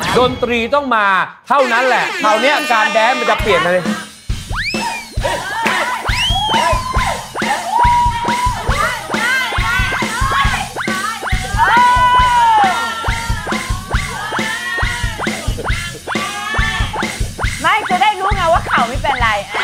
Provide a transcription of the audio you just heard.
ดนตรีต้องมาเท่านั้นแหละคราวนี้การแดนมันจะเปลี่ยนเลยไม่จะได้รู้ไงว่าเข่าไม่เป็นไร